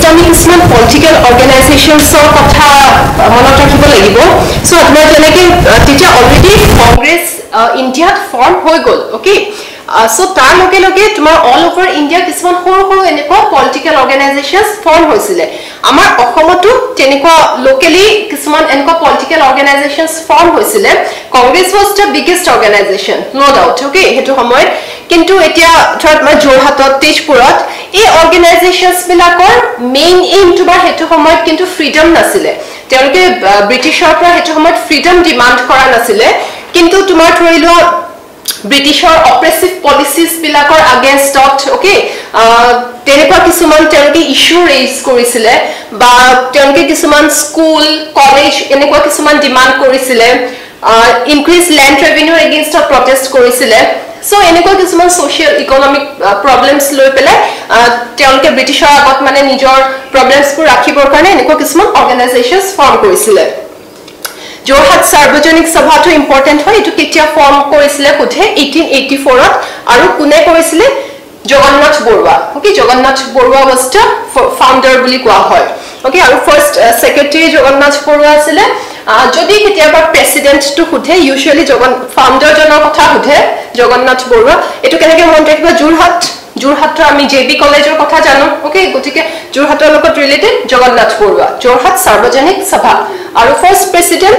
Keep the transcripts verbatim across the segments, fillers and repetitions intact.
আমি কিছুমান পলিটিক্যাল অর্গানাইজেশনসৰ কথা মনত ৰাখিব লাগিব সো আপোনাৰ যেনেকৈ তেতিয়া অলৰেডি কংগ্ৰেছ ইণ্ডিয়াত ফৰ্ম হৈ গ'ল ওকে সো তাৰ লগে লগে তোমাৰ অল ওভাৰ ইণ্ডিয়া কিছুমান সৰু সৰু এনেকুৱা পলিটিক্যাল অৰ্গানাইজেশনস ফৰ্ম হৈছিলে আমাৰ অসমতো তেনেকুৱা লোকেলি কিছুমান এনেকুৱা পলিটিক্যাল অৰ্গানাইজেশনস ফৰ্ম হৈছিলে Congress was the biggest organisation no doubt okay হেতু সময়ত কিন্তু এতিয়া ধৰ মই জোৰহাটত তেজপুৰত এই অৰ্গানাইজেশনস বিলাকৰ মেইন এইম তোমাৰ হেতু সময়ত কিন্তু ফ্ৰীডম নাছিলে তেওঁলোকে ব্ৰিটিছৰ পৰা হেতু সময়ত ফ্ৰীডম ডিমান্ড কৰা নাছিলে কিন্তু তোমাৰ ধৰিলো ব্ৰিটিছৰ অপ্ৰেছিভ পলিচিজ বিলাকৰ আগেইনষ্টত ওকে তেনেকুৱা কিছুমান তেওঁলোকে ইস্যু ৰেইজ কৰিছিলে বা তেওঁলোকে কিছুমান স্কুল কলেজ এনেকুৱা কিছুমান ডিমান্ড কৰিছিলে ইনক্ৰিজ ল্যান্ড ৰেভিনিউ এগেইনষ্টত প্ৰটেষ্ট কৰিছিলে সো এনেকুৱা কিছুমান সোশিয়াল ইকোনমিক প্ৰবলেমছ লৈ পেলাই তেওঁলোকে ব্ৰিটিছৰ আগত মানে নিজৰ প্ৰবলেমছবোৰ ৰাখিবৰ কাৰণে এনেকুৱা কিছুমান অৰ্গানাইজেশনস ফৰ্ম কৰিছিলে যোৰহাট সাৰ্বজনিক সভাটো ইম্পৰ্টেন্ট হয় এটো কেতিয়া ফৰ্ম কৰিছিলে কোঠে eighteen eighty-four ত আৰু কোনে কৰিছিলে Jagannath Barua okay Jagannath Barua was the founder বুলি কোৱা হয় ওকে আৰু ফাৰ্স্ট সেক্ৰেটাৰী জগন্নাথ বৰুৱা আছিল যদি কেতিয়াবা প্ৰেসিডেন্ট টু খুধে ইউজুয়ালি জগন ফাউন্ডাৰ জনৰ কথা খুধে জগন্নাথ বৰুৱা এটো কেনেকে মন ৰাখিবা যোৰহাট যোৰহাটৰ আমি জেবি কলেজৰ কথা জানো ওকে গতিকে যোৰহাটৰ লগত ৰিলেটেড জগন্নাথ বৰুৱা যোৰহাট সাৰ্বজনিক সভা আৰু ফাৰ্স্ট প্ৰেসিডেন্ট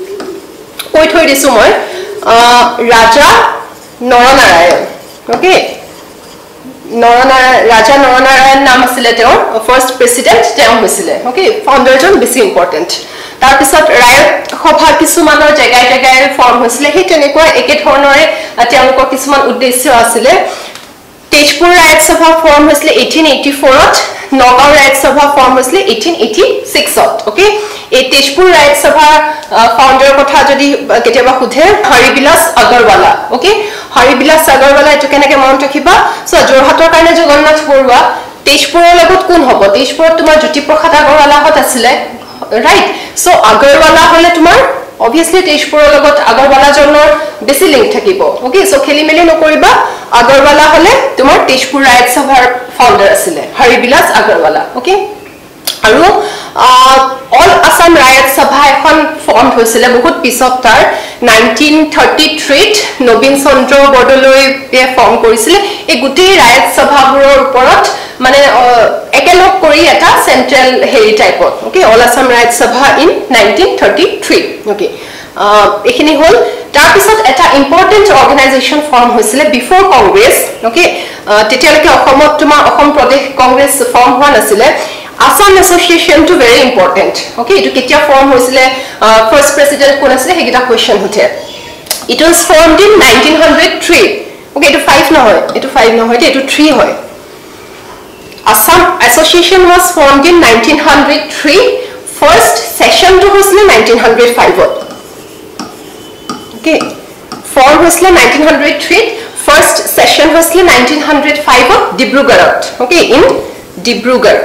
কৈ থৈ দিছো মই ৰাজা নৰনাৰায়ণ ওকে নৰনাৰায়ণ ৰাজা নৰনাৰায়ণ নাম আছিল তেওঁৰ ফাৰ্স্ট প্ৰেসিডেন্ট তেওঁ হৈছিল ওকে ফাউন্ডাৰজন বেছি ইম্পৰ্টেন্ট তাৰ পিছত ৰায়ত সভা কিছুমানৰ জায়গায় জায়গায় ফৰ্ম হৈছিল হে তেনেকুৱা একে ধৰণৰে তেওঁলোকৰ কিছুমান উদ্দেশ্য আছিল তেজপুৰ ৰায়ত সভা ফৰ্ম হৈছিল eighteen eighty-four ত নগাঁও ৰায়ত সভা ফৰ্ম হৈছিল eighteen eighty-six ত ওকে এই তেজপুৰ ৰায়ত সভা ফাউন্ডাৰ কথা যদি কেতিয়াবা খুধে হৰিবিলাস আগৰৱালা ওকে হৰিবিলাস আগৰৱালা এটো কেনেকে মনত ৰাখিবা সো যোৰহাটৰ কাৰণে জগন্নাথ বৰুৱা তেজপুৰৰ লগত কোন হ'ব তেজপুৰত তোমাৰ জ্যোতিপ্ৰসাদ আগৰৱালা হত আছিল ৰাইট সো আগৰৱালা হলে তোমাৰ obviously তেজপুৰৰ লগত আগৰৱালা জনৰ বেছি লিংক থাকিব ওকে সো খেলি মেলি নকৰিবা আগৰৱালা হলে তোমাৰ তেজপুৰ ৰায়ত সভাৰ ফাউন্ডাৰ আছিল হৰিবিলাস আগৰৱালা ওকে আৰু অল আসাম ৰায়ত সভা এখন ফৰ্ম হৈছিল বহুত পিছত তাৰ nineteen thirty-three ত নবীন চন্দ্ৰ বৰদলৈ ফৰ্ম কৰিছিল এই গুটেই ৰায়ত সভাবোৰৰ ওপৰত মানে একেলগ কৰি এটা সেন্ট্ৰাল হেৰি টাইপৰ ওকে অল আসাম ৰায়ত সভা ইন nineteen thirty-three ওকে এখিনি হল তাৰ পিছত এটা ইম্পৰ্টেন্ট অৰ্গানাইজেশন ফৰ্ম হৈছিল বিফৰ কংগ্ৰেছ ওকে তেতিয়ালৈকে অসমত তোমাৰ অসম প্ৰদেশ কংগ্ৰেছ ফৰ্ম হোৱা নাছিল Assam Association to very important okay to ketia form hoisile uh, first president kon asile hegita question hote it was formed in nineteen oh three okay to five no hoy eto five no hoy eto three hoy Assam Association was formed in nineteen oh three first session to hoisile nineteen oh five okay form hoisile nineteen oh three first session hoisile nineteen oh five Dibrugarh okay in Dibrugarh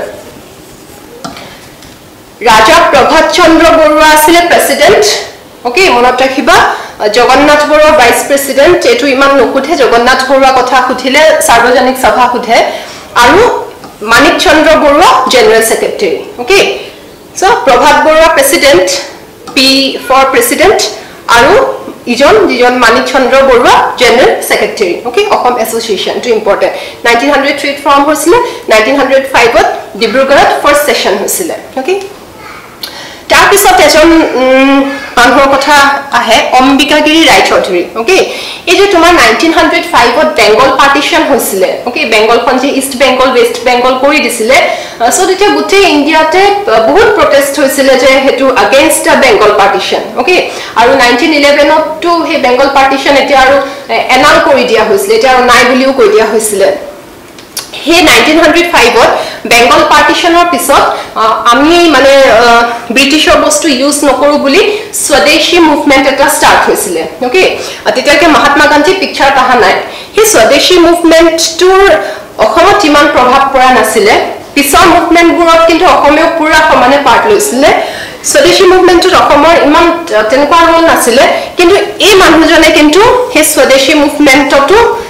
Raja Prabhat Chandra Borua asile president okay monot rakhiba Jagannath Borua vice president etu iman nokuthe Jagannath Borua kotha kuthile sarvajanik sabha kuthe aru Manik Chandra Borua general secretary okay so Prabhat Borua president P for president aru ijon dijon Manik Chandra Borua general secretary okay Assam Association to important nineteen oh three form hoisile nineteen oh five to Dibrugarh first session hoisile okay তাৰ পিছত এজন মানুহৰ কথা আহে অম্বিকাগিৰি ৰায় Choudhury okay এই যে তোমাৰ nineteen oh five ত Bengal partition হৈছিল ওকে বেংগলখন যে ইষ্ট বেংগল ওয়েস্ট বেংগল কৰি দিছিলে সো তেতিয়া গুটেই ইন্ডিয়াতে বহুত প্ৰটেষ্ট হৈছিল যে হেতু against the Bengal partition okay আৰু nineteen eleven ত টু হে বেংগল পাৰ্টিশন এতিয়া আৰু এনাল কৰি দিয়া হৈছিল এতিয়া আৰু নাই বুলিও কৈ দিয়া হৈছিল হে nineteen oh five ত বেংগল পাৰ্টিশনৰ পিছত আমি মানে ব্ৰিটিছৰ বস্তু ইউজ নকৰো বুলি স্বদেশী মুভমেন্ট এটা স্টাৰ্ট হৈছিল ওকে তেতিয়াকে মহাত্মা গান্ধী পিকচাৰ আহা নাই হে স্বদেশী মুভমেন্টটোৰ অসমত ইমান প্ৰভাৱ পৰা নাছিল পিছৰ মুভমেন্টবোৰত কিন্তু অসমেও পুৰা সমানে পাৰ্ট লৈছিল স্বদেশী মুভমেন্টৰ অসমৰ ইমান তেনেকুৱা ৰল নাছিল কিন্তু এই মানুহজনে কিন্তু হে স্বদেশী মুভমেন্টটো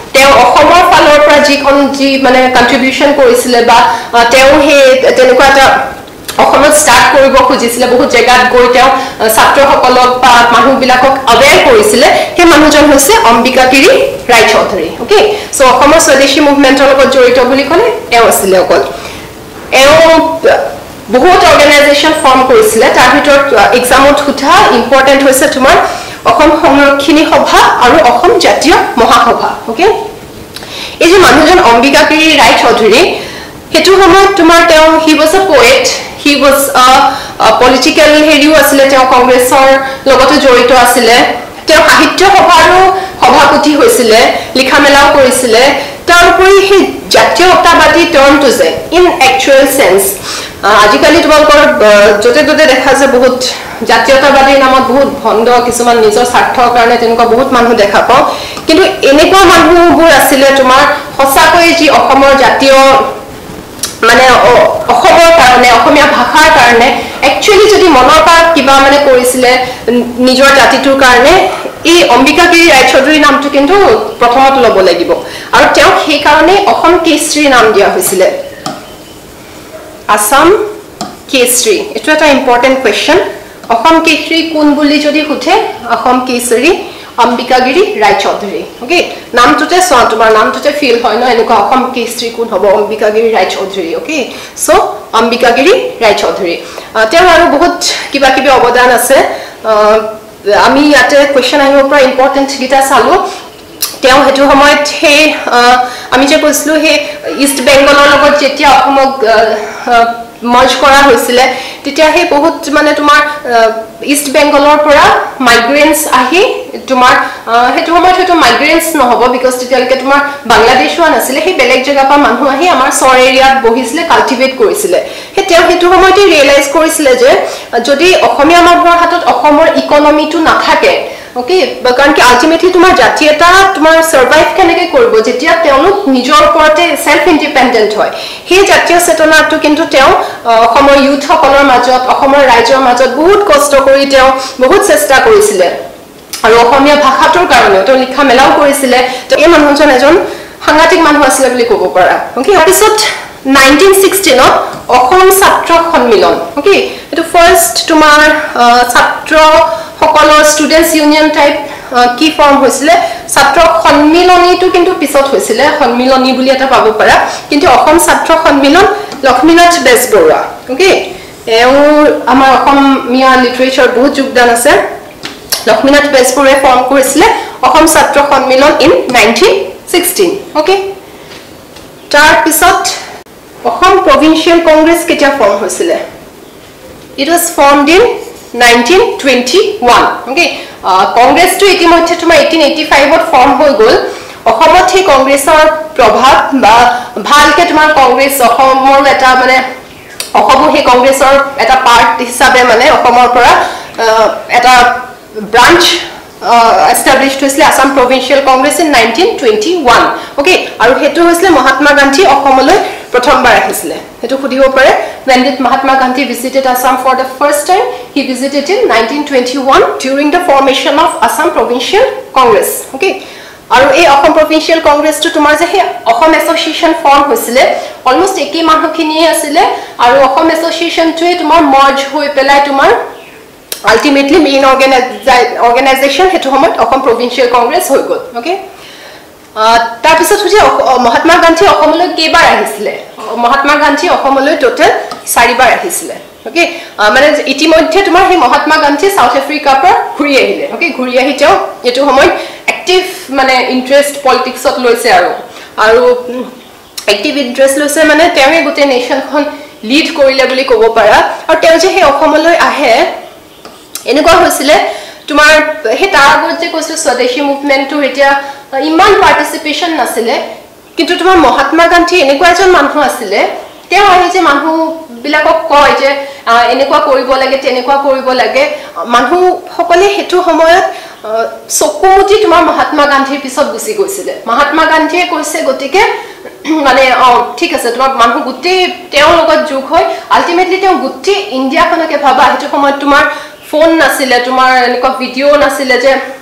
তেওঁ অসমৰ ফালৰ পৰা যিখন যি মানে কন্ট্ৰিবিউশন কৰিছিলে বা তেওঁ হে তেনেকুৱা এটা অসমত স্টাৰ্ট কৰিব খুজিছিলে বহুত জেগাত গৈ তেওঁ ছাত্ৰসকলক বা মানুহবিলাকক আৱেৰ কৰিছিলে সেই মানুহজন হৈছে অম্বিকাগিৰি ৰায়চৌধুৰী ওকে সো অসমৰ স্বদেশী মুভমেন্টৰ লগত জড়িত বুলি ক'লে এও আছিল অকল এও বহুত অৰ্গানাইজেশ্যন ফৰ্ম কৰিছিলে তাৰ ভিতৰত এক্সামত উঠা ইম্পৰ্টেন্ট হৈছে তোমাৰ অসম সংৰক্ষণী সভা আৰু অসম জাতীয় মহাসভা ওকে এই যে মানুহজন অম্বিকাগিৰি ৰায়চৌধুৰী হেতু সময়ত তোমাৰ তেওঁ হি was a poet he was আ পলিটিক্যাল হেৰিও আছিলে তেওঁ কংগ্ৰেছৰ লগতে জড়িত আছিলে তেওঁ সাহিত্য সভাৰো সভাপতি হৈছিলে লিখা মেলাও কৰিছিলে তাৰ উপৰি হি জাতীয়তাবাদী টৰ্নটো যে ইন একচুৱেল সেন্স আজিকালি তোমালোকৰ যতে ততে দেখা যে বহুত জাতীয়তাবাদী নামত বহুত ভণ্ড কিছুমান নিজৰ স্বাৰ্থৰ কাৰণে তেনেকুৱা বহুত মানুহ দেখা পাও কিন্তু এনেকুৱা মানুহবোৰ আছিলে তোমাৰ সঁচাকৈ যি অসমৰ জাতীয় মানে অসমৰ কাৰণে অসমীয়া ভাষাৰ কাৰণে একচুয়ালি যদি মনৰ পৰা কিবা মানে কৰিছিলে নিজৰ জাতিটোৰ কাৰণে এই অম্বিকাগিৰি ৰায়চৌধুৰী নামটো কিন্তু প্ৰথমত ল'ব লাগিব আৰু তেওঁ সেই কাৰণে অসম কেশৰী নাম দিয়া হৈছিলে আসাম কেশৰী এটা এটা ইম্পৰ্টেন্ট কোৱেশ্চন অসম কেশৰী কোন বুলি যদি সুধে অসম কেশৰী অম্বিকাগিৰি ৰায়চৌধুৰী ওকে নামটোতে সোৱা তোমাৰ নামটোতে ফিল হয় ন এনেকুৱা অসম কেশৰী কোন হ'ব অম্বিকাগিৰি ৰায়চৌধুৰী ওকে সো অম্বিকাগিৰি ৰায়চৌধুৰী তেওঁ আৰু বহুত কিবা কিবি অৱদান আছে আমি ইয়াতে কোৱেশ্চন আহিব পৰা ইম্পৰ্টেন্ট গিটা চালো তেওঁ হেতু সময়ত হে আমি যে কৈছিলো হে ইষ্ট বেংগলৰ লগত যেতিয়া অসমক মাৰ্জ কৰা হৈছিলে তেতিয়া হে বহুত মানে তোমাৰ ইষ্ট বেংগলৰ পৰা মাইগ্ৰেন্টস আহি তোমাৰ হেতু সময়ত হেতু মাইগ্ৰেন্টস নহব বিকজ তেতিয়ালৈকে তোমাৰ বাংলাদেশও নাছিলে হে বেলেগ জায়গা পৰা মানুহ আহি আমাৰ সৰ এৰিয়াত বহিছিলে কাল্টিভেট কৰিছিলে হে তেওঁ হেতু সময়তে ৰিয়েলাইজ কৰিছিলে যে যদি অসমীয়া মানুহৰ হাতত অসমৰ ইকনমিটো নাথাকে ওকে কাৰণ কি আলটিমেটলি তোমাৰ জাতীয়তা তোমাৰ সাৰ্ভাইভ কেনেকৈ কৰিব যেতিয়া তেওঁলোক নিজৰ ওপৰতে সেলফ ইন্ডিপেন্ডেন্ট হয় সেই জাতীয় চেতনাটো কিন্তু তেওঁ অসমৰ ইউথ সকলৰ মাজত অসমৰ ৰাইজৰ মাজত বহুত কষ্ট কৰি তেওঁ বহুত চেষ্টা কৰিছিলে আৰু অসমীয়া ভাষাটোৰ কাৰণে তেওঁ লিখা মেলাও কৰিছিলে তো এই মানুহজন এজন সাংঘাতিক মানুহ আছিল বুলি ক'ব পাৰা ওকে তাৰপিছত nineteen sixteen ত অসম ছাত্ৰ সন্মিলন ওকে এটো ফাৰ্স্ট তোমাৰ ছাত্ৰ সকলৰ ষ্টুডেন্টস ইউনিয়ন টাইপ কি ফৰ্ম হৈছিলে ছাত্ৰ সন্মিলনীটো কিন্তু পিছত হৈছিলে সন্মিলনী বুলি এটা পাব পাৰা কিন্তু অসম ছাত্ৰ সন্মিলন লক্ষ্মীনাথ বেজবৰুৱা ওকে এও আমাৰ অসমীয়া লিটাৰেচাৰ বহুত যোগদান আছে লক্ষ্মীনাথ বেজবৰুৱাই ফৰ্ম কৰিছিলে অসম ছাত্ৰ সন্মিলন ইন nineteen sixteen ওকে তাৰ পিছত অসম প্ৰভিন্সিয়েল কংগ্ৰেছ কেতিয়া ফৰ্ম হৈছিলে it was formed in nineteen twenty-one okay কংগ্ৰেছটো ইতিমধ্যে তোমাৰ eighteen eighty-five ত ফৰ্ম হৈ গল অসমত হে কংগ্ৰেছৰ প্ৰভাৱ বা ভালকে তোমাৰ কংগ্ৰেছ অসমৰ এটা মানে অসম হে কংগ্ৰেছৰ এটা পাৰ্ট হিচাপে মানে অসমৰ পৰা এটা ব্ৰাঞ্চ established হৈছিলে Assam provincial Congress in nineteen twenty-one okay আৰু হেতু হৈছিলে মহাত্মা গান্ধী অসমলৈ প্ৰথমবাৰ আহিছিলে হেতু খুদিব পাৰে when did Mahatma Gandhi visited Assam for the first time he visited in nineteen twenty-one during the formation of Assam Provincial Congress okay আৰু এই অসম প্ৰভিন্সিয়েল কংগ্ৰেছটো তোমাৰ যে হে অসম এছ'চিয়েশ্যন ফৰ্ম হৈছিলে অলমোষ্ট একেই মানুহখিনিয়ে আছিলে আৰু অসম এছ'চিয়েশ্যনটোৱে তোমাৰ মাৰ্জ হৈ পেলাই তোমাৰ ultimately main organization হেতু সময়ত অসম প্ৰভিন্সিয়েল কংগ্ৰেছ হৈ গল ওকে তাৰ পিছত হৈছে মহাত্মা গান্ধী অসমলৈ কেইবাৰ আহিছিলে মহাত্মা গান্ধী অসমলৈ টোটাল চাৰিবাৰ আহিছিলে ওকে মানে ইতিমধ্যে তোমাৰ হে মহাত্মা গান্ধী সাউথ আফ্ৰিকাৰ পৰা ঘূৰি আহিলে ওকে ঘূৰি আহি তেওঁ এটো সময়ত এক্টিভ মানে ইন্টাৰেষ্ট পলিটিক্সত লৈছে আৰু আৰু এক্টিভ ইন্টাৰেষ্ট লৈছে মানে তেওঁ গোটেই নেশনখন লিড কৰিলে বুলি ক'ব পাৰা আৰু তেওঁ যে হে অসমলৈ আহে এনেকুৱা হৈছিলে তোমাৰ হে তাৰ আগত যে কৈছো স্বদেশী মুভমেন্টটো এতিয়া ইমান পাৰ্টিসিপেশন নাছিলে কিন্তু তোমাৰ মহাত্মা গান্ধী এনেকুৱা এজন মানুহ আছিলে তেওঁ আহি যে মানুহ বিলাকক কয় যে এনেকুৱা কৰিব লাগে তেনেকুৱা কৰিব লাগে মানুহ সকলে হেতু সময়ত চকুমুটি তোমাৰ মহাত্মা গান্ধীৰ পিছত গুছি গৈছিলে মহাত্মা গান্ধীয়ে কৈছে গতিকে মানে ঠিক আছে তোমাৰ মানুহ গুটি তেওঁৰ লগত যোগ হয় আলটিমেটলি তেওঁ গুটি ইণ্ডিয়াখনকে ভাবা হেতু সময়ত তোমাৰ ফোন নাছিলে তোমাৰ এনেকুৱা ভিডিও নাছিলে যে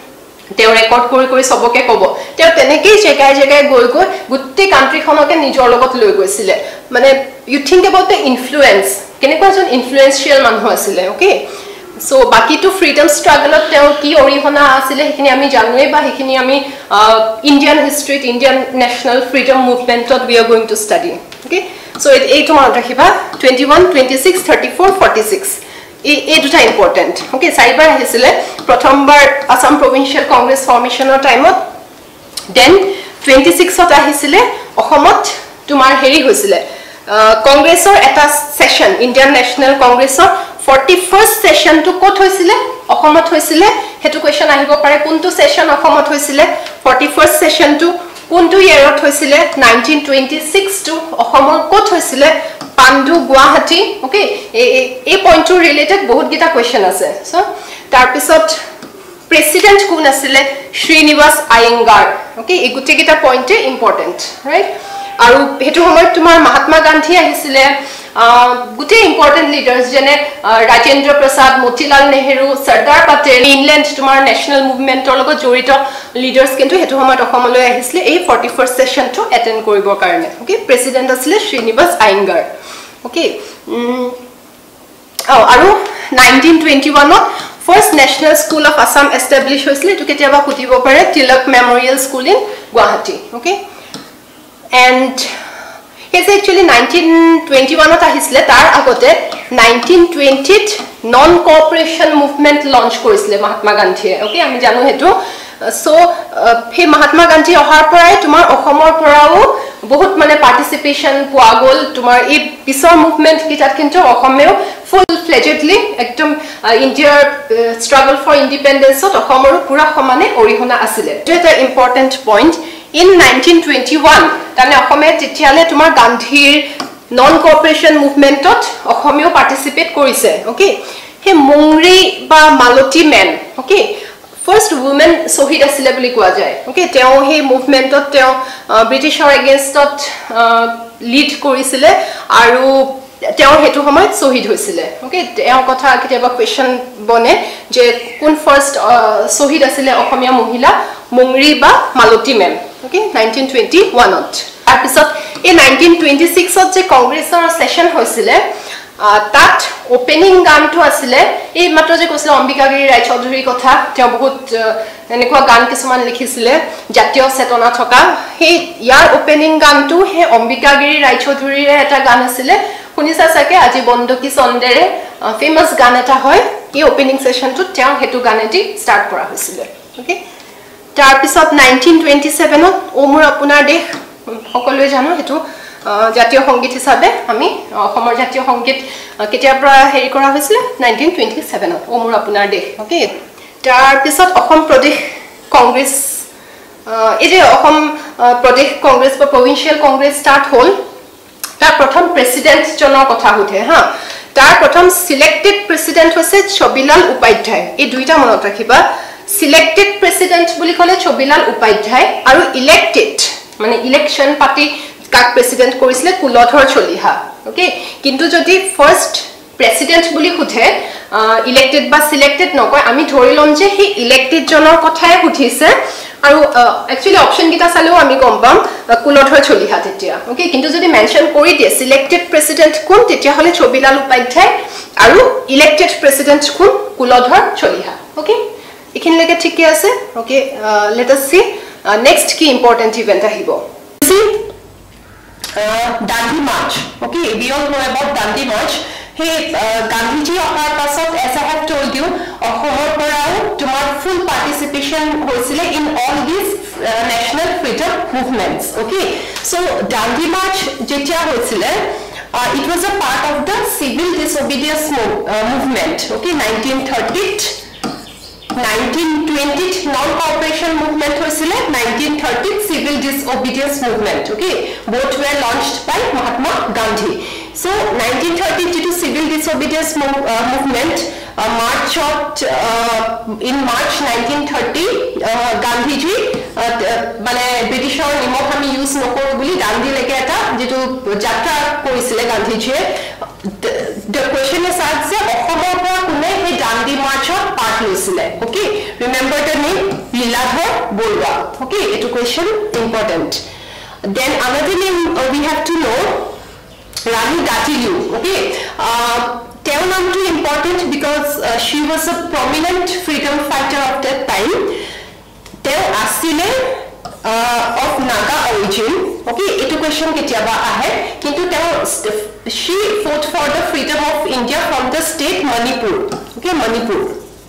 তেও ৰেকৰ্ড কৰি কৰি সবকে কব তেও তেনেকৈ জেগাই জেগাই গৈ গৈ গুটে কান্ট্ৰিখনকে নিজৰ লগত লৈ গৈছিলে মানে you think about the influence কেনেকুৱা জন ইনফ্লুয়েন্সিয়াল মানুহ আছিলে ওকে সো বাকি টু ফ্রিডম স্ট্রাগলত তেও কি অৰিহণা আছিলে হেখিনি আমি জানোৱে বা হেখিনি আমি ইন্ডিয়ান হিষ্ট্ৰীত ইন্ডিয়ান ন্যাশনাল ফ্রিডম মুভমেন্টত we are going to study okay so এইটো মনত ৰাখিবা twenty-one twenty-six thirty-four forty-six এই দুটা ইম্পৰ্টেন্ট ওকে চাইবাৰ আহিছিলে প্ৰথমবাৰ আসাম প্ৰভিন্সিয়াল কংগ্ৰেছ ফৰ্মেশনৰ টাইমত দেন twenty-six ত আহিছিলে অসমত তোমাৰ হেৰি হৈছিলে কংগ্ৰেছৰ এটা সেশন ইন্ডিয়ান ন্যাশনাল কংগ্ৰেছৰ forty-first সেশন টু কত হৈছিলে অসমত হৈছিলে হেতু কোৱেশ্চন আহিব পাৰে কোনটো সেশন অসমত হৈছিলে forty-first সেশন টু কোনটো ইয়াৰত হৈছিলে nineteen twenty-six টু অসমৰ কত হৈছিলে পাণ্ডু গুৱাহাটী ওকে এই পইণ্টটো ৰিলেটেড বহুত গিটা কোৱেশ্চন আছে সো তাৰ পিছত প্ৰেসিডেন্ট কোন আছিলে শ্ৰীনিবাস আয়েঙ্গাৰ ওকে এই গুটে গিটা পইণ্টে ইম্পৰ্টেন্ট ৰাইট আৰু হেতু সময়ত তোমাৰ মহাত্মা গান্ধী আহিছিলে গুটে ইম্পৰ্টেন্ট লিডাৰ্স যেনে ৰাজেন্দ্ৰ প্ৰসাদ মতিলাল নেহেৰু সৰ্দাৰ পটেল ইংলেণ্ড তোমাৰ ন্যাশনাল মুভমেন্টৰ লগত জড়িত লিডাৰ্স কিন্তু হেতু সময়ত অসমলৈ আহিছিলে এই forty-first সেশন টু এটেন্ড কৰিবৰ কাৰণে ওকে প্ৰেসিডেন্ট আছিলে শ্ৰীনিবাস আয়েঙ্গাৰ ওকে অ আৰু nineteen twenty-one to First National School of Assam established হৈছিলে to কেতিয়াবা খুতিব পাৰে Tilak Memorial School in Guwahati okay and it's actually nineteen twenty-one ত আহিছিলে তাৰ আগতে nineteen twenty ত non cooperation movement launch কৰিছিলে মহাত্মা গান্ধীয়ে okay আমি জানো হেতু so হে মহাত্মা গান্ধী অহাৰ পৰাই তোমাৰ অসমৰ পৰাও বহুত মানে পাৰ্টিসিপেশন পোৱা গল তোমাৰ এই পিছৰ মুভমেন্ট কিটাত কিন্তু অসমেও ফুল ফ্লেজেডলি একদম ইণ্ডিয়াৰ স্ট্ৰাগল ফৰ ইন্ডিপেন্ডেন্সত অসমৰ পুৰা সমানে অৰিহণা আছিল এটা important point in nineteen twenty-one তানে অসমে তেতিয়ালে তোমাৰ গান্ধীৰ নন কোঅপাৰেশন মুভমেন্টত অসমেও পাৰ্টিসিপেট কৰিছে ওকে হে মুংৰি বা Malati Mem okay First woman শহীদ আছিলে বুলি কোৱা যায় ওকে তেও হে মুভমেন্টত তেও ব্ৰিটিছৰ এগেইনষ্টত লিড কৰিছিলে আৰু তেও হেতু সময়ত শহীদ হৈছিলে ওকে তেও কথা কেতিয়াবা কোৱেশ্চন বনে যে কোন ফাৰ্স্ট শহীদ আছিলে অসমীয়া মহিলা মুংৰি বা Malati Mem okay nineteen twenty-one ত তাৰ পিছত এই nineteen twenty-six ত যে কংগ্ৰেছৰ সেশন হৈছিলে তাত ওপেনিং গানটো আছিলে এই মাত্ৰ যে কৈছিল অম্বিকাগিৰি ৰায় চৌধুৰীৰ কথা তেওঁ বহুত এনেকুৱা গান কিছুমান লিখিছিলে জাতীয় চেতনা থকা সেই ইয়াৰ ওপেনিং গানটো হে অম্বিকাগিৰি ৰায় চৌধুৰীৰ এটা গান আছিলে শুনিছা চাগে আজি বন্দকি চন্দেৰে ফেমাস গান এটা হয় এই ওপেনিং সেশনটো তেওঁ হেতু গানেটি ষ্টাৰ্ট কৰা হৈছিলে ওকে তাৰ পিছত nineteen twenty-seven ত ওমৰ আপোনাৰ দেশ সকলোৱে জানো হেতু জাতীয় সংগীত হিচাপে আমি অসমৰ জাতীয় সংগীত কেতিয়াৰ পৰা হেৰি কৰা হৈছিল nineteen twenty-seven ত ওমৰ আপোনাৰ দেশ ওকে তাৰ পিছত অসম প্ৰদেশ কংগ্ৰেছ এই যে অসম প্ৰদেশ কংগ্ৰেছ বা প্ৰভিন্সিয়াল কংগ্ৰেছ ষ্টাৰ্ট হ'ল তাৰ প্ৰথম প্ৰেসিডেন্ট জনৰ কথা উঠে হা তাৰ প্ৰথম সিলেক্টেড প্ৰেসিডেন্ট হৈছে ছবিলাল উপাধ্যায় এই দুইটা মনত ৰাখিবা সিলেক্টেড প্ৰেসিডেন্ট বুলি ক'লে ছবিলাল উপাধ্যায় আৰু ইলেক্টেড মানে ইলেকশন পাৰ্টি কাক প্ৰেসিডেন্ট কৰিছিলে কুলধৰ চলিহা ওকে কিন্তু যদি ফাৰ্স্ট প্ৰেসিডেন্ট বুলি খুথে ইলেক্টেড বা সিলেক্টেড নকয় আমি ধৰি লম যে হি ইলেক্টেড জনৰ কথাই খুথিছে আৰু একচুয়ালি অপশন কিটা চালেও আমি গম পাম কুলধৰ চলিহা তেতিয়া ওকে কিন্তু যদি মেনশন কৰি দিয়ে সিলেক্টেড প্ৰেসিডেন্ট কোন তেতিয়া হলে ছবিলাল উপাধ্যায় আৰু ইলেক্টেড প্ৰেসিডেন্ট কোন কুলধৰ চলিহা ওকে এখিনলৈকে ঠিকই আছে okay let us see next কি ইম্পৰ্টেন্ট ইভেন্ট আহিব Uh, Dandi March. Okay, we all know about Dandi March. Hey, uh, Gandhiji ohar pasot, as I have told you, ohor porao tomar full participation hoisile in all these uh, national freedom movements. Okay, so Dandi March jetia hoisile, uh, it was a part of the civil disobedience move, uh, movement. Okay, nineteen thirty. nineteen twenty non-cooperation movement hoisile nineteen thirty civil disobedience movement okay both were launched by Mahatma Gandhi so nineteen thirty to civil disobedience mov uh, movement uh, march out uh, in March nineteen thirty uh, Gandhi ji mane Britishor nimok ami use nokor boli Gandhi leke eta jetu jatra korisile Gandhi ji the, the question is asked je ohomor pora kune he Dandi March part loisile okay remember the name Liladhar Barua okay etu question important then another name uh, we have to know Rani Gatilu okay uh teo naam to important because uh, she was a prominent freedom fighter of that time teo asile uh, of Naga origin okay etu question ketiaba ahe kintu teo she fought for the freedom of India from the state Manipur okay Manipur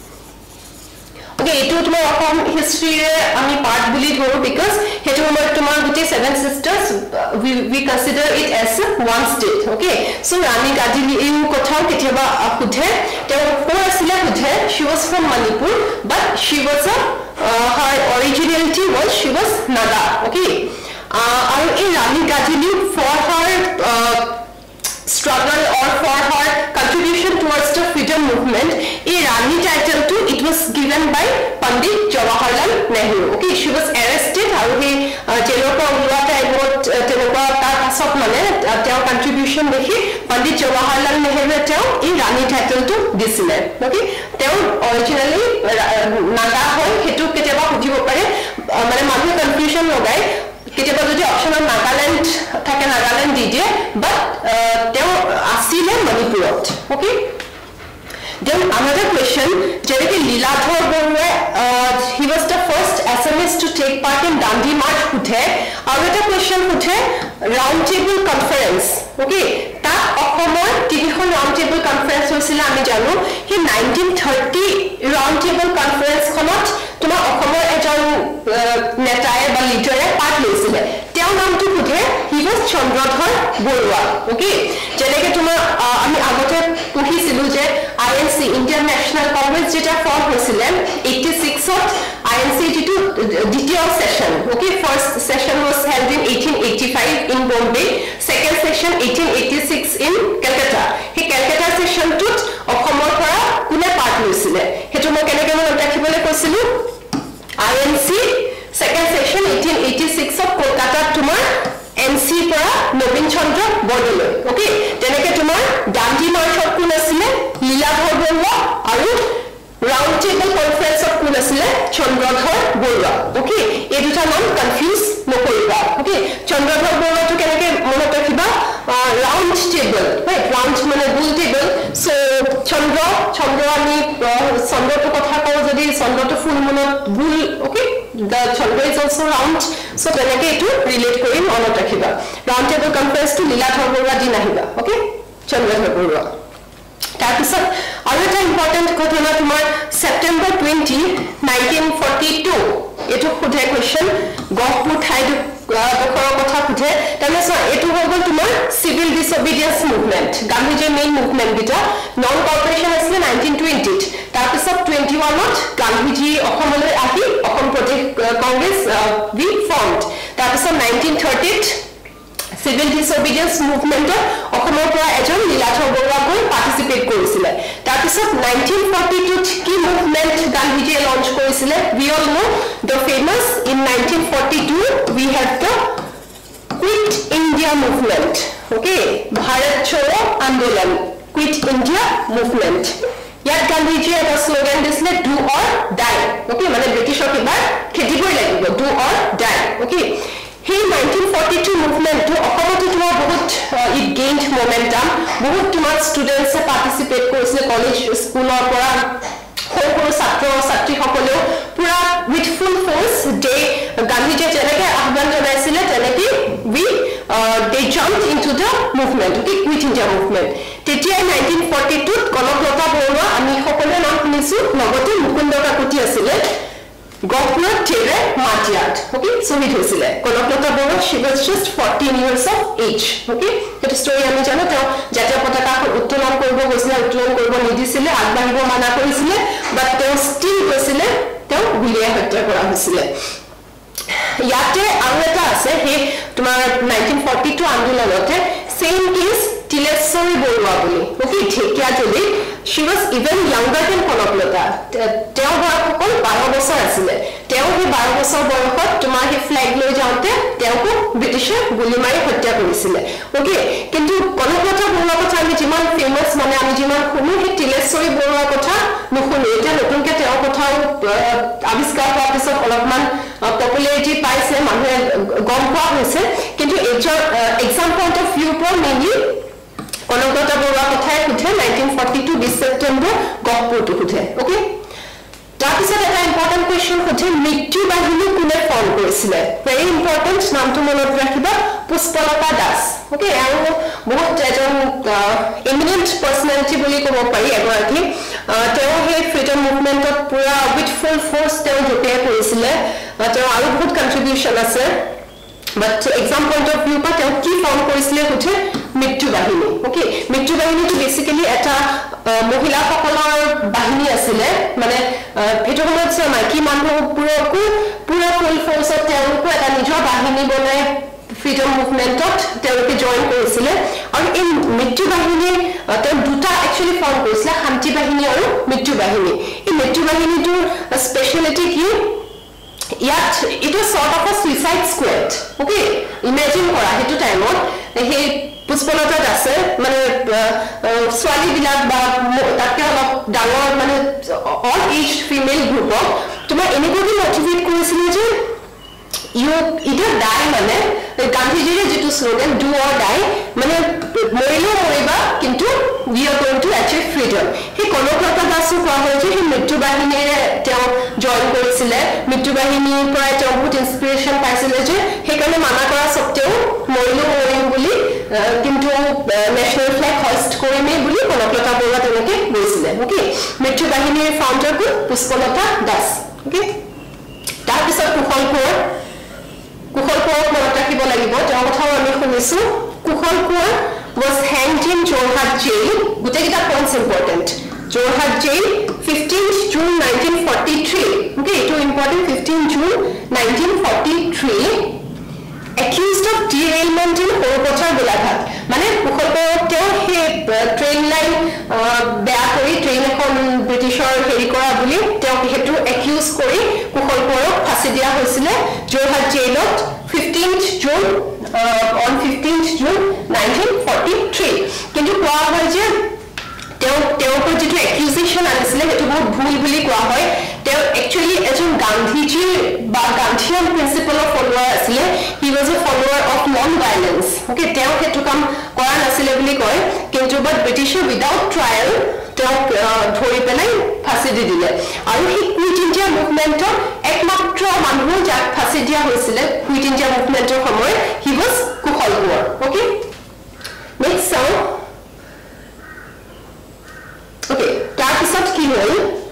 okay etu tumar akom history re ami part buli thoru because hetu umar tumar guti seven sisters uh, we we consider it as one state okay so Rani Gadili eu kothao ketiaba khudhe teo ko asile khudhe she was from Manipur but she was a uh, her originality was she was Naga okay uh, aru ei Rani Gadili for her uh, struggle or for her contribution towards the freedom movement a Rani title to it was given by Pandit Jawaharlal Nehru okay she was arrested aru he jailor pa ulwa time ot tenokwa tar pasot mane teo contribution dekhi Pandit Jawaharlal Nehru teo a Rani title to disile okay teo originally Naga hoy hetu keteba bujibo pare mane manu confusion logai keteba jodi option of Nagaland thake Nagaland di die but teo asile Manipurot okay then another question jeleke Liladhor Borua uh, he was the first Assamese to take part in Dandi March khuthe aru eta question khuthe round table conference okay ta okhomor tinikhon round table conference hoisile ami janu he nineteen thirty round table conference khonot tuma okhomor ejon netaye ba leader e part loisile teo naam tu khuthe he was Chandradhar Borua okay jeleke tuma ami agote puhisilu je I N C Indian National Congress jeta form hoisile eighty-six ot I N C jitu ditiyo session okay first session was held in eighteen eighty-five in Bombay second session eighteen eighty-six in Calcutta he Calcutta session tut okhomor pora kune part loisile hetu mo keneke mon rakhibole koisilu I N C second session eighteen eighty-six of Kolkata tumar N C pora Nobin Chandra Bodoloi okay teneke tumar Dandi March of kun asile Liladhor Borua aru round table conference of kun asile Chandradhar Borua okay ei duta nam confuse nokoriba okay Chandradhar Borua to keneke monot rakhiba round table right round mane goal table so Chandra Chandra ani Chandra to kotha ko jodi Chandra to full monot goal okay the Chandra is also round so teneke etu relate korim monot rakhiba round table conference to Liladhar Borua din ahiba okay Chandradhar Borua tarpisot aru eta important kothana tumar September twenty nineteen forty-two etu khudhe question Gopur thai dokhor kotha khudhe tame so etu hogol tumar civil disobedience movement Gandhiji main movement bita non corporation asile nineteen twenty tarpisot twenty-one ot Gandhiji okhomole ahi Okhom Pradesh Congress we formed tarpisot nineteen thirty civil disobedience movement okhomor pora ejon Liladhor Borua goi participate korisile tarpisot nineteen forty-two ki movement Gandhiji launch korisile we all know the famous in nineteen forty-two we had the Quit India movement okay Bharat Choro Andolan Quit India movement yat Gandhiji eta slogan disle do or die okay mane British ok ebar khediboi lagibo do or die okay hey nineteen forty-two movement to okomoto tumar bahut it gained momentum bahut tumar students participate korisile college school or pora hokoro satro satri hokolo pura with full force day Gandhiji jeneke ahban janaisile teneke we uh, they jumped into the movement okay Quit India movement tetia nineteen forty-two Konoklata Borua ami hokolo nam shunisu logote Mukunda Kakuti asile Gopur Tere Matiat okay so it hoisile Konoklata Borua she was just fourteen years of age okay that story ami jano teo jatiya potaka uttolon koribo goisile uttolon koribo nidisile agbahibo mana korisile but teo still goisile teo guliya hotya kora hoisile yate aru eta ase he tumar nineteen forty-two andolanote same case Tileswari Borua boli okay Thekia Joli she was even younger than Konoklata teo boyos okol twelve bochor asile teo he twelve bochor boyoshot tumar he flag loi jaute teo ko British guli mari hotya korisile okay kintu Konoklata Borua kotha ami jiman famous famous মানে আমি যিমান শুনো হে তিলেশ্বৰী বৰুৱাৰ কথা নুশুনো এটা নতুনকে তেওঁৰ কথাও আৱিষ্কাৰ কৰাৰ পিছত অলপমান পপুলাৰিটি পাইছে মানুহে গম পোৱা হৈছে কিন্তু এজৰ এক্সাম পইণ্ট অফ ভিউ পৰা মেইনলি কনকলতা বৰুৱাৰ কথাই সুধে nineteen forty-two বিশ ছেপ্টেম্বৰ গহপুৰটো সুধে ওকে তাৰপিছত এটা ইম্পৰ্টেণ্ট কুৱেশ্যন সুধে মৃত্যু বাহিনী কোনে ফৰ্ম কৰিছিলে ভেৰি ইম্পৰ্টেণ্ট নামটো মনত ৰাখিবা পুষ্পলতা দাস ওকে আৰু বহুত এজন এমিনেণ্ট পাৰ্চনেলিটি বুলি ক'ব পাৰি এগৰাকী তেওঁ সেই ফ্ৰীডম মুভমেণ্টত পুৰা উইথ ফুল ফ'ৰ্চ তেওঁ জপিয়াই পৰিছিলে তেওঁ আৰু বহুত কণ্ট্ৰিবিউশ্যন আছে but exam point of view পৰা তেওঁ কি ফৰ্ম কৰিছিলে সুধে মৃত্যু বাহিনী ওকে মৃত্যু বাহিনীটো বেচিকেলি এটা মহিলাসকলৰ বাহিনী আছিলে মানে সেইটো সময়ত মাইকী মানুহবোৰকো পুৰা ফুল ফ'ৰ্চত তেওঁলোকো এটা নিজৰ বাহিনী বনাই ফ্ৰীডম মুভমেণ্টত তেওঁলোকে জইন কৰিছিলে আৰু এই মৃত্যু বাহিনী তেওঁ দুটা একচুৱেলি ফৰ্ম কৰিছিলে শান্তি বাহিনী আৰু মৃত্যু বাহিনী এই মৃত্যু বাহিনীটোৰ স্পেচিয়েলিটি কি ইয়াত it was sort of a suicide squad okay imagine কৰা সেইটো টাইমত সেই পুষ্পলতা দাসে মানে ছোৱালীবিলাক বা তাতকৈ অলপ ডাঙৰ মানে অল এজ ফিমেল গ্ৰুপক তোমাৰ এনেকুৱাকৈ মটিভেট কৰিছিলে যে ইউ ইডাৰ ডাই মানে গান্ধীজীৰ যিটো শ্লোগান ডু অৰ ডাই মানে মৰিলেও মৰিবা কিন্তু we are going to achieve freedom সেই কনকলতা দাসো কোৱা হয় যে সেই মৃত্যু বাহিনীৰে তেওঁ জইন কৰিছিলে মৃত্যু বাহিনীৰ পৰাই তেওঁ বহুত ইনস্পিৰেশ্যন পাইছিলে যে সেইকাৰণে মানা কৰা স্বত্তেও মৰিলেও মৰিম বুলি কিন্তু নেশ্যনেল ফ্লেগ হষ্ট কৰিমেই বুলি কনকলতা বৰুৱা তেওঁলোকে গৈছিলে ওকে মৃত্যু বাহিনীৰ ফাউণ্ডাৰ কোন পুষ্পলতা দাস ওকে তাৰপিছত কুশল কোঁৱৰ কুশল কোঁৱৰক মনত ৰাখিব লাগিব তেওঁৰ কথাও আমি শুনিছোঁ Kushal Konwar was hanged in Jorhat jail গোটেইকেইটা points important Jorhat jail fifteenth June nineteen forty-three okay এইটো important fifteenth June nineteen forty-three accused of derailment in Sarupathar Golaghat মানে কুশল কোঁৱৰক তেওঁ সেই ট্ৰেইন লাইন বেয়া কৰি ট্ৰেইন এখন ব্ৰিটিছৰ হেৰি কৰা বুলি তেওঁক সেইটো একিউজ কৰি কুশল কোঁৱৰক ফাঁচি দিয়া হৈছিলে যোৰহাট জেইলত fifteenth June uh, on fifteenth June nineteen forty-three কিন্তু কোৱা হয় যে তেওঁ তেওঁৰ ওপৰত যিটো একিউজেশ্যন আনিছিলে সেইটো বহুত ভুল বুলি কোৱা হয় তেওঁ একচুৱেলি এজন গান্ধীজীৰ বা গান্ধীয়ান প্ৰিন্সিপলৰ ফলোৱাৰ আছিলে he was a follower of non violence okay তেওঁ সেইটো কাম কৰা নাছিলে বুলি কয় কিন্তু বাট ব্ৰিটিছৰ উইদাউট ট্ৰায়েল তেওঁক ধৰি পেলাই ফাঁচি দি দিলে আৰু সেই কুইট ইণ্ডিয়া মুভমেণ্টৰ একমাত্ৰ মানুহ যাক ফাঁচি দিয়া হৈছিলে কুইট ইণ্ডিয়া মুভমেণ্টৰ সময়ত he was Kushal Konwar okay next চাওঁ okay তাৰপিছত কি হ'ল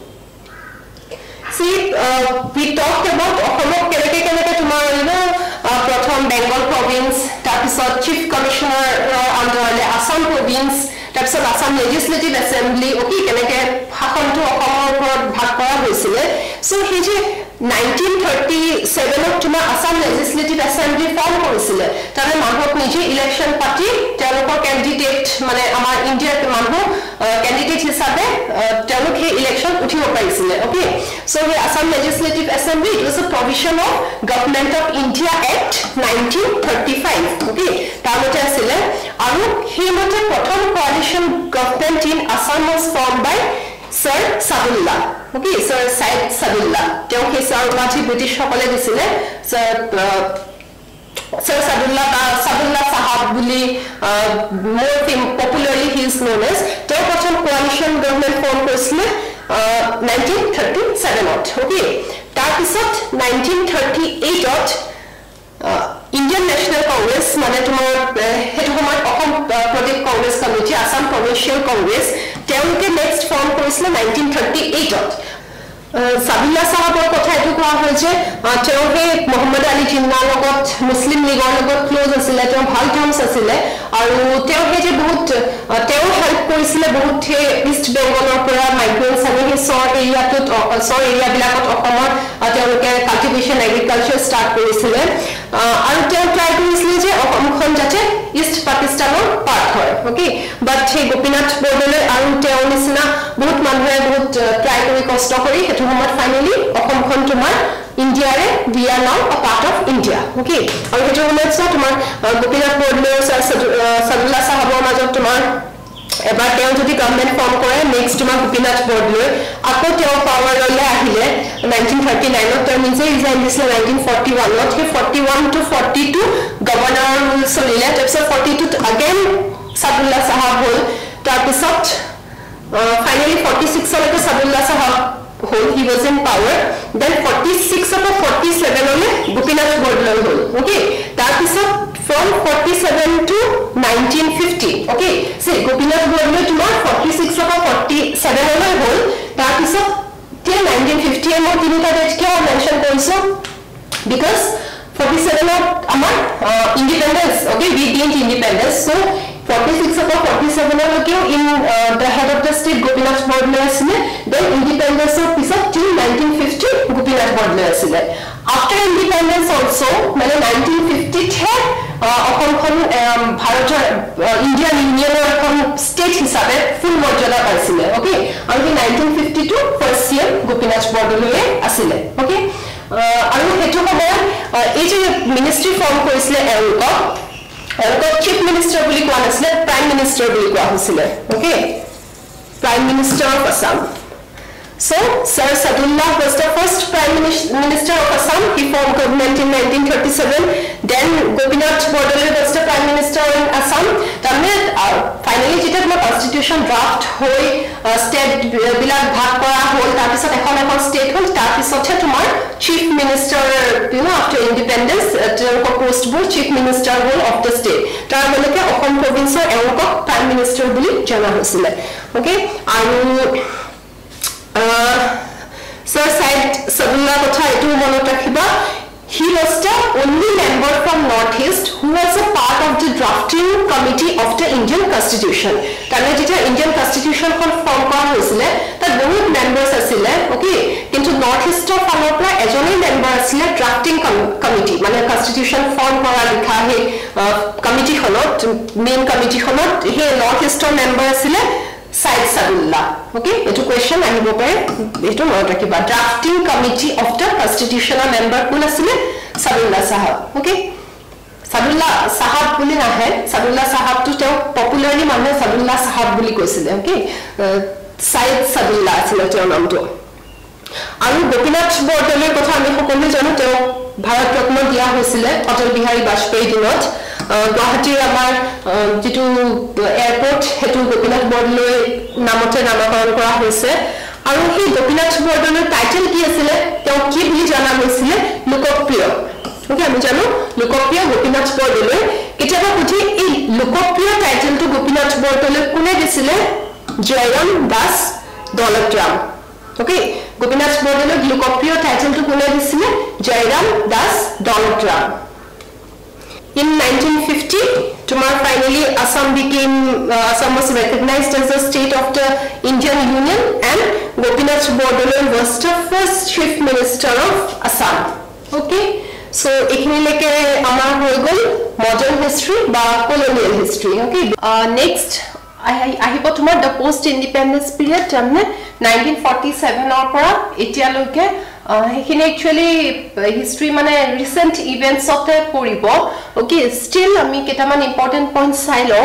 see uh, we talked about অসমক কেনেকৈ কেনেকৈ তোমাৰ প্ৰথম বেংগল প্ৰভিন্স তাৰপিছত চিফ কমিশনাৰ আণ্ডাৰলে আসাম প্ৰভিন্স তাৰপিছত আসাম লেজিসলেটিভ এছেম্বলি ওকে কেনেকৈ শাসনটো অসমৰ ওপৰত ভাগ কৰা হৈছিলে চ' সেই যে nineteen thirty-seven ত তোমাৰ আসাম লেজিসলেটিভ এছেম্বলি ফৰ্ম কৰিছিলে তাৰে মানুহক নিজে ইলেকশ্যন পাতি তেওঁলোকৰ কেণ্ডিডেট মানে আমাৰ ইণ্ডিয়াৰ মানুহ কেণ্ডিডেট হিচাপে তেওঁলোক সেই ইলেকশ্যন উঠিব পাৰিছিলে ওকে চ' সেই Assam legislative assembly it was a provision of government of India act nineteen thirty-five okay তাৰ মতে আছিলে আৰু সেইমতে প্ৰথম coalition government in Assam was form by Sir Sadullah okay Sir Said Sadullah তেওঁ সেই sir উপাধি ব্ৰিটিছ সকলে দিছিলে Sir Sir Sadullah বা Sadullah Sahab বুলি more popularly he is known as তেওঁ প্ৰথম coalition government form কৰিছিলে nineteen thirty-seven ত okay তাৰপিছত nineteen thirty-eight ত Indian National Congress মানে তোমাৰ হেতু সময়ত অসম প্ৰদেশ কংগ্ৰেছ কমিটি আসাম প্ৰভিন্সিয়েল কংগ্ৰেছ তেওঁলোকে নেক্সট ফৰ্ম কৰিছিলে nineteen thirty-eight ত সাবিলা সাহাবৰ কথা এটো কোৱা হয় যে তেওঁ সেই মোহাম্মদ আলী জিন্নাৰ লগত মুছলিম লীগৰ লগত ক্লোজ আছিলে তেওঁ ভাল টাৰ্মছ আছিলে আৰু তেওঁ সেই যে বহুত তেওঁ হেল্প কৰিছিলে বহুত হে ইষ্ট বেংগলৰ পৰা মাইগ্ৰেন্টছ আৰু সেই সৰ এৰিয়াটোত সৰ এৰিয়াবিলাকত অসমৰ তেওঁলোকে কাল্টিভেশ্যন এগ্ৰিকালচাৰ ষ্টাৰ্ট কৰিছিলে আৰু তেওঁ ট্ৰাই কৰিছিলে যে অসমখন যাতে ইষ্ট পাকিস্তানৰ পাৰ্ট হয় ওকে বাট সেই গোপীনাথ বৰদলৈ আৰু তেওঁৰ নিচিনা বহুত মানুহে বহুত ট্ৰাই কৰি কষ্ট কৰি সেইটো সময়ত ফাইনেলি অসমখন তোমাৰ ইণ্ডিয়াৰে উই আৰ নাও আ পাৰ্ট অফ ইণ্ডিয়া ওকে আৰু সেইটো সময়ত তোমাৰ গোপীনাথ বৰদলৈ আৰু সাদুল্লা সাহাবৰ মাজত তোমাৰ এবাৰ তেওঁ যদি গভৰ্নমেন্ট ফৰ্ম কৰে নেক্সট তোমাৰ গোপীনাথ বৰদলৈ আকৌ তেওঁ পাৱাৰলৈ আহিলে nineteen thirty-nine ত তেওঁ নিজে ৰিজাইন দিছিলে nineteen forty-one ত হে forty-one to forty-two governor rule চলিলে তাৰপিছত forty-two again সাদুল্লাহ সাহাব হল তাৰপিছত ফাইনালি forty-six লৈকে সাদুল্লাহ সাহাব হল he was in power then forty-six of forty-seven ole Gopinath Bordoloi hall okay তাৰপিছত from forty-seven to nineteen fifty okay see Gopinath Bordoloi তোমাৰ forty-six of forty-seven ole হল তাৰপিছত till nineteen fifty মই তিনিটা date কিয় মেনশন কৰিছো because forty-seven ত আমাৰ independence okay we gained independence so forty-six of forty-seven লৈকে in uh, the head of the state Gopinath Bordoloi আছিল then independence of পিছত till nineteen fifty Gopinath Bordoloi আছিল after independence also মানে nineteen fifty হে অসমখন ভাৰতৰ ইণ্ডিয়ান ইউনিয়নৰ এখন ষ্টেট হিচাপে ফুল মৰ্যাদা পাইছিল ওকে আৰু nineteen fifty-two first C M Gopinath Bordoloi আছিল ওকে আৰু হেতু সময়ত এই যে মিনিষ্ট্ৰি ফৰ্ম কৰিছিল এওঁলোকক এওঁলোকক চিফ মিনিষ্টাৰ বুলি কোৱা নাছিলে প্ৰাইম মিনিষ্টাৰ বুলি কোৱা হৈছিল okay prime minister of Assam So, Sir Sadullah was the first Prime Minister of Assam. He formed government in nineteen thirty-seven. Then Gopinath Bordoloi was the Prime Minister in Assam. Then uh, finally, jeta tuma constitution draft hoi uh, state bilak bhag kora hol tar pisot ekhon ekhon state hol tar pisot he tumar chief minister you know after independence uh, post bol chief minister hol of the state. Tar boleke Assam province er eulok Prime Minister boli jana hoisile. Okay? Aru Uh, Sir Said Sadullah Kotha etu monot rakhiba he was the only member from Northeast who was a part of the drafting committee of the Indian Constitution. Karone jeta Indian Constitution kon form kora hoisile tat bahut members asile okay kintu Northeast er falor pora ejone member asile drafting committee mane Constitution form kora likha he committee khonot main committee khonot he Northeast er member asile Said Sadullah okay etu question ahibo pare etu note rakhiba drafting committee of the constitutional member kun asile Sadullah Sahab okay Sadullah Sahab boli nahe Sadullah Sahab to teo popularly manhe Sadullah Sahab boli koisile okay uh, Said Sadullah asile teo naam to aru Gopinath Bordoloi kotha ami সকলো জানো teo Bharat Ratna dia hoisile Atal Bihari Vajpayee dinot গুৱাহাটীৰ আমাৰ যেটো airport হেতু গোপীনাথ বৰদলৈ নামতে নামকৰণ কৰা হৈছে আৰু সেই গোপীনাথ বৰদলৈৰ টাইটেল কি আছিল তেওঁ কি বুলি জানা হৈছিল লোকপ্ৰিয় ওকে আমি জানো লোকপ্ৰিয় গোপীনাথ বৰদলৈ কেতিয়াবা পুথি এই লোকপ্ৰিয় টাইটেলটো গোপীনাথ বৰদলৈ কোনে দিছিল জয়ৰাম দাস দৌলতৰাম ওকে গোপীনাথ বৰদলৈ লোকপ্ৰিয় টাইটেলটো কোনে দিছিল Jairam Das Daulatram In nineteen fifty, Tumar finally Assam became uh, Assam was recognized as the state of the Indian Union, and Gopinath Bordoloi was the first chief minister of Assam. Okay, so ekhini leke amar hoi gol modern history ba colonial history. Okay, uh, next I ahibo tumar the post independence period tamne nineteen forty-seven or pora etia loke hekhini actually history mane recent events ote poribo okay still ami ketaman important points sai lo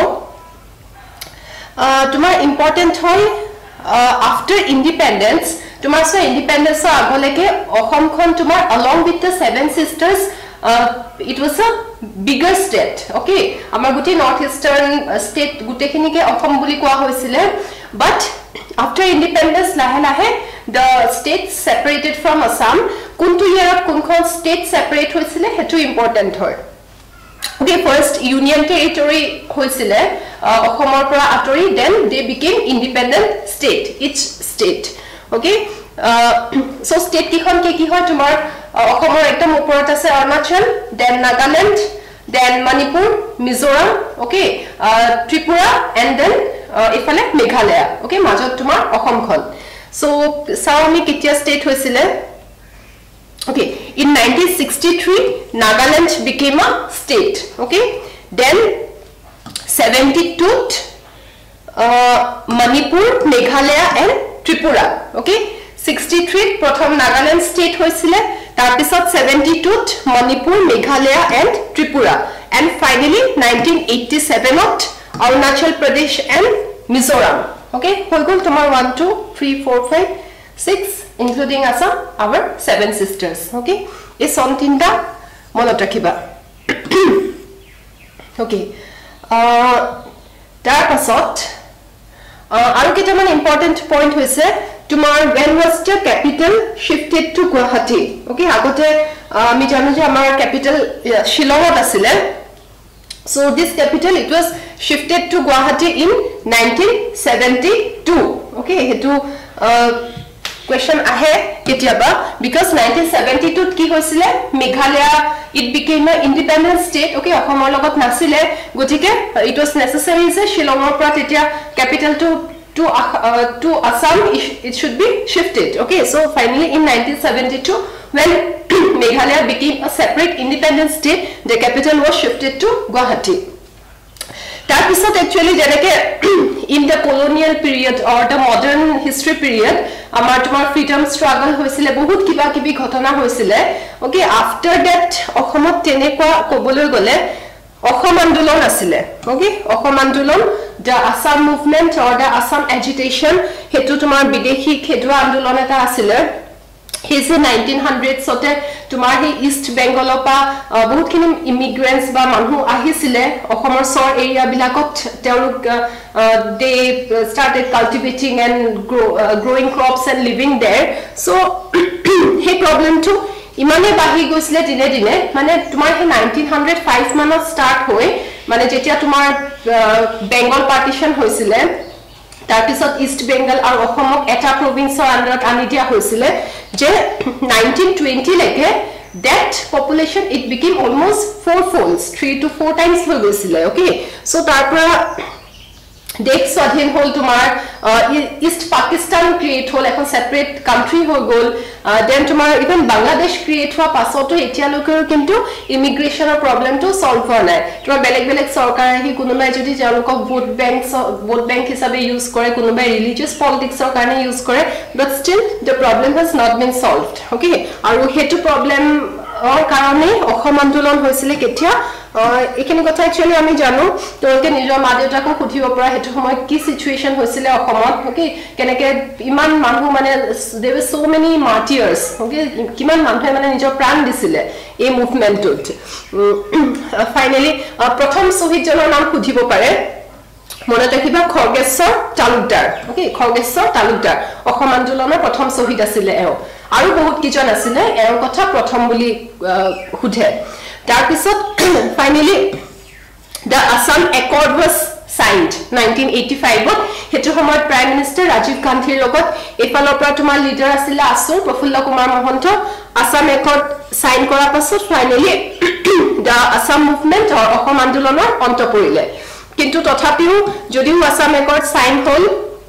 tumar important hoy after independence tumar so independence agoleke Assam khon tumar along with the seven sisters uh, it was a bigger state okay amar guti northeastern uh, state gutekhini ke Assam boli koa hoisile but after independence lahe lahe the state separated from Assam kuntu year kunkhon state separate hoisile hetu important hoy okay first union territory hoisile Assam pora atori then they became independent state each state okay uh, so state kikhon ke ki hoy tumar Assam ekdom uporot ase Arunachal then Nagaland then Manipur Mizoram okay uh, Tripura and then ifale uh, Meghalaya okay majot tumar Assam khon so Saami Kitya state hoisile okay in nineteen sixty-three Nagaland became a state okay then seventy-two uh, Manipur Meghalaya and Tripura okay sixty-three prothom Nagaland state hoisile tar pisot seventy-two Manipur Meghalaya and Tripura and finally nineteen eighty-seven ot Arunachal Pradesh and Mizoram. Okay, হৈ গল তোমাৰ one two three four five six including Assam, our seven sisters. Okay, এই সন তিনটা মনত ৰাখিবা. Okay, uh, তাৰ পাছত আৰু কেইটামান ইম্পৰ্টেন্ট পইণ্ট হৈছে তোমাৰ when was the capital shifted to Guwahati. Okay, আগতে আমি জানো যে আমাৰ ক্যাপিটাল শিলঙত আছিলে. So this capital it was shifted to Guwahati in nineteen seventy-two. Okay, hetu uh, question ahe ketiaba because nineteen seventy-two ki hoisile Meghalaya it became an independent state. Okay, অসমৰ লগত নাছিলে গতিকে it was necessary যে শিলঙৰ পৰা তেতিয়া capital to to uh, to Assam it should be shifted. Okay, so finally in nineteen seventy-two when Meghalaya became a separate independent state, the capital was shifted to Guwahati. Tar pisot actually janeke in the colonial period or the modern history period amar tumar freedom struggle hoisile bahut kiba kibi ghotona hoisile. Okay, after that Ohomot tenekwa koboloi gole Ohom Andolon asile. Okay, Ohom Andolon, the Assam movement or the Assam agitation hetu tumar bideshi khedwa andolon eta asile. He's in nineteen hundreds sote tumar he East Bengal pa bahut khini immigrants ba manhu ahisile Ohomor sor area bilakot teoluk they started cultivating and grow, uh, growing crops and living there. So he problem to imane bahi goisile dine dine mane tumar he nineteen oh five manot start hoy mane jetia tumar Bengal partition hoisile tar pisot East Bengal ar Ohomok eta province or undert ani dia hoisile je nineteen twenty leke that population it became almost fourfold, three to four times hoi goisile. Okay, so tar pora দেশ স্বাধীন হল তোমার east Pakistan create হল এখন separate country হৈ গল then তোমাৰ even Bangladesh create হোৱা পাছতো এতিয়ালৈকে কিন্তু ইমিগ্ৰেচনৰ প্ৰবলেমটো সলভ হোৱা নাই তোমাৰ বেলেগ বেলেগ চৰকাৰ আহি কোনোবাই যদি তেওঁলোকক ভোট বেংক ভোট বেংক হিচাপে ইউজ কৰে কোনোবাই ৰিলিজিয়াছ পলিটিক্সৰ কাৰণে ইউজ কৰে but still the problem has not been solved okay আৰু হেতু প্ৰবলেম অৰ কাৰণে অসম আন্দোলন হৈছিলে কেতিয়া এখিনি কথা একচুয়ালি আমি জানো তোকে নিজৰ মা দেউতাকো খুঠিব পৰা হেতু সময় কি সিচুৱেচন হৈছিলে অসমত ওকে কেনেকে ইমান মানুহ মানে there were so many martyrs okay কিমান মানুহে মানে নিজৰ প্ৰাণ দিছিলে এই মুভমেন্টত ফাইনালি প্ৰথম শহীদজনৰ নাম খুঠিব পাৰে মনে ৰাখিবা খৰ্গেশ্বৰ তালুকদাৰ ওকে খৰ্গেশ্বৰ তালুকদাৰ অসম আন্দোলনৰ প্ৰথম শহীদ আছিলে এও আৰু বহুত কিজন আছিলে এৰ কথা প্ৰথম বুলি খুধে তাৰ পিছত finally the Assam Accord was signed nineteen eighty-five ত হেতু সময়ত প্ৰাইম মিনিষ্টাৰ ৰাজীৱ গান্ধীৰ লগত এফালৰ পৰা তোমাৰ লিডাৰ আছিল আসুৰ Prafulla Kumar Mahanta Assam Accord sign কৰাৰ পাছত finally the Assam movement or Assam আন্দোলনৰ অন্ত পৰিলে কিন্তু তথাপিও যদিও Assam Accord সাইন হল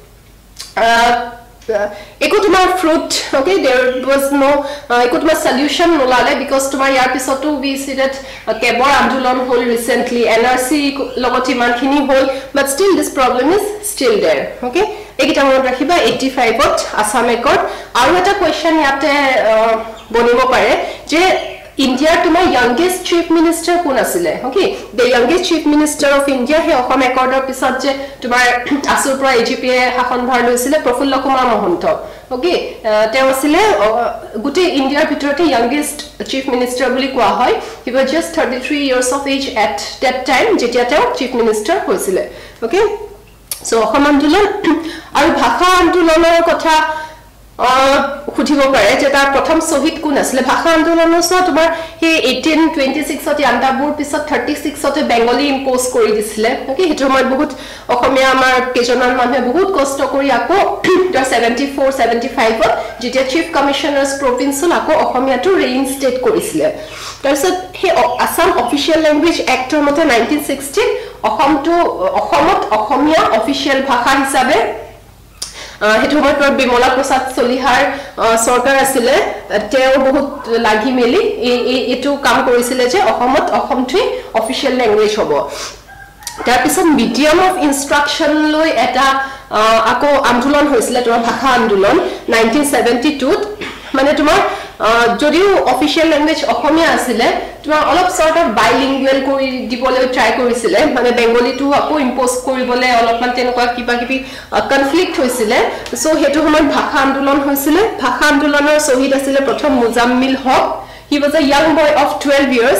eko tumar fruit okay there was no eko tumar solution nolale because tumar yar pisotu we see that kebor andolon hol recently N R C logoti man khini hol but still this problem is still there okay ekita mon rakhiba eighty-five ot Assam Accord aru eta question yate bonibo pare je India tumar youngest chief minister kun asile okay the youngest chief minister of India he Assam Accord or pisot je tumar asur pra A G P hakon bhar loisile Prafullo Kumar Mohanto okay te asile gute India bhitorte youngest chief minister boli koa hoy he was just thirty-three years of age at that time jetia te chief minister hoisile okay so Assam andolon aru bhasha andolonor kotha খুঠিব পাৰে যে তাৰ প্ৰথম শহীদ কোন আছিল ভাষা আন্দোলনৰ সহ তোমাৰ হে eighteen twenty-six ত আন্দাবুৰ পিছত thirty-six তে বেঙ্গলী ইম্পোজ কৰি দিছিলে ওকে হেতু মই বহুত অসমীয়া আমাৰ কেজনৰ মানুহে বহুত কষ্ট কৰি আকো seventy-four seventy-five ত যেতিয়া চিফ কমিশনাৰ্স প্ৰভিন্সল আকো অসমীয়াটো ৰিইনষ্টেট কৰিছিলে তাৰছত হে আসাম অফিচিয়েল ল্যাঙ্গুৱেজ এক্টৰ মতে nineteen sixty অসমটো অসমত অসমীয়া অফিচিয়েল ভাষা হিচাপে হেতু সময়ত বিমলা প্ৰসাদ চলিহাৰ সৰকাৰ আছিল তেও বহুত লাগি মেলি এই এটো কাম কৰিছিলে যে অসমত অসমটো অফিচিয়েল ল্যাঙ্গুৱেজ হ'ব তাৰ পিছত মিডিয়াম অফ ইনষ্ট্ৰাকচন লৈ এটা আকো আন্দোলন হৈছিল তোমাৰ ভাষা আন্দোলন nineteen seventy-two মানে তোমাৰ যদিও অফিচিয়েল ল্যাঙ্গুৱেজ অসমীয়া আছিলে তোমাৰ অলপ সৰ্ট অফ বাইলিঙ্গুৱেল কৰি দিবলৈ ট্ৰাই কৰিছিলে মানে বেংগলীটো আকৌ ইম্পোজ কৰিবলৈ অলপমান তেনেকুৱা কিবা কিবি কনফ্লিক্ট হৈছিলে সো হেতু সময়ত ভাষা আন্দোলন হৈছিলে ভাষা আন্দোলনৰ শহীদ আছিলে প্ৰথম মুজাম্মিল হক he was a young boy of twelve years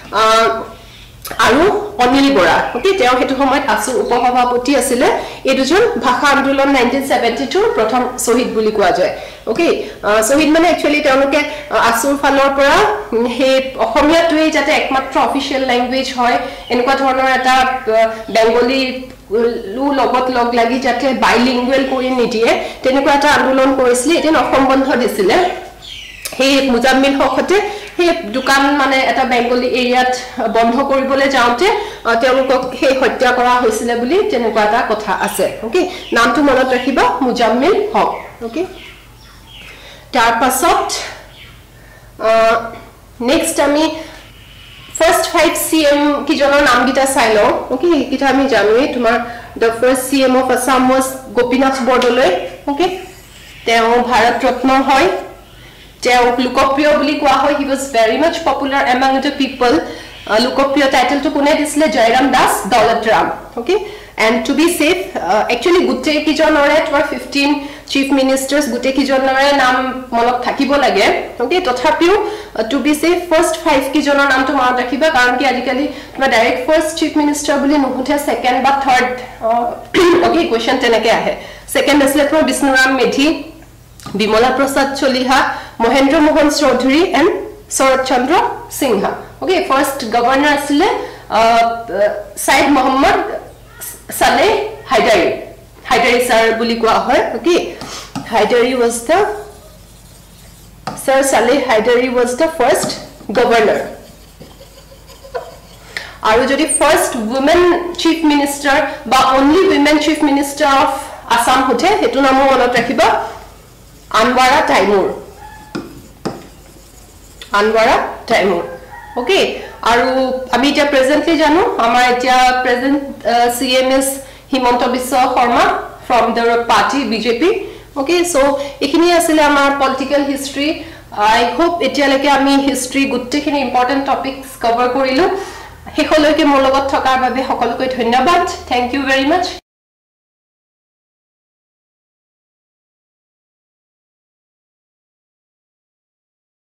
আৰু অনিল বৰা ওকে তেওঁ হেতু সময়ত আসু উপসভাপতি আছিলে এই দুজন ভাষা আন্দোলন nineteen seventy-two প্ৰথম শহীদ বুলি কোৱা যায় ওকে শহীদ মানে একচুয়ালি তেওঁলোকে আসুৰ ফালৰ পৰা হে অসমীয়াটোই যাতে একমাত্ৰ অফিচিয়েল ল্যাঙ্গুৱেজ হয় এনেকুৱা ধৰণৰ এটা বেংগলী লু লগত লগ লাগি যাতে বাইলিঙ্গুৱেল কৰি নিদিয়ে তেনেকুৱা এটা আন্দোলন কৰিছিল এদিন অসম বন্ধ দিছিলে হে মুজাম্মিল হকতে হে দোকান মানে এটা বেংগলী এৰিয়াত বন্ধ কৰিবলৈ যাওঁতে তেওঁলোকক হে হত্যা কৰা হৈছিল বুলি তেনেকুৱা এটা কথা আছে ওকে নামটো মনত ৰাখিবা মুজাম্মিল হক ওকে তাৰ পাছত নেক্সট আমি first five C M কি জনৰ নাম গিটা চাই লও ওকে কিটা আমি জানোৱে তোমাৰ the first C M of Assam was Gopinath Bordoloi okay তেওঁ ভাৰত ৰত্ন হয় তেওঁ লোকপ্ৰিয় বুলি কোৱা হয় he was very much popular among the people লোকপ্ৰিয় টাইটেলটো কোনে দিছিলে Jairam Das Daulatram okay and to be safe uh, actually গুটে কি জনৰে তোমাৰ fifteen chief ministers গুটে কি জনৰে নাম মনত থাকিব লাগে ওকে তথাপিও to be safe first five কি জনৰ নামটো মনত ৰাখিবা কাৰণ কি আজিকালি তোমাৰ ডাইৰেক্ট first chief minister বুলি নুহুতে second বা third ওকে কোৱেশ্চন তেনেকে আহে second আছিল তোমাৰ Bishnuram Medhi Bimala Prasad Chaliha Mahendra Mohan Chaudhury and Sarat Chandra Sinha okay first governor আছিল সাইদ মোহাম্মদ সালেহ হায়দাৰী হায়দাৰী স্যাৰ বুলি কোৱা হয় okay Hydari was the Sir Saleh Haidari was the first governor আৰু যদি first women chief minister বা only women chief minister of Assam হতে হেতু নাম মনত ৰাখিবা আনৱাৰা টাইমুৰ আনৱাৰা টাইমুৰ ওকে আৰু আমি এতিয়া প্ৰেজেন্টলি জানো আমাৰ এতিয়া present C M is Himanta Biswa Sarma from the party B J P okay so এখিনি আছিল আমাৰ পলিটিক্যাল হিষ্ট্ৰি I hope এতিয়ালৈকে আমি হিষ্ট্ৰি গুটেখিনি ইম্পৰ্টেন্ট টপিকস কভাৰ কৰিলো হেকলৈকে মোৰ লগত থকাৰ বাবে সকলোকে ধন্যবাদ thank you very much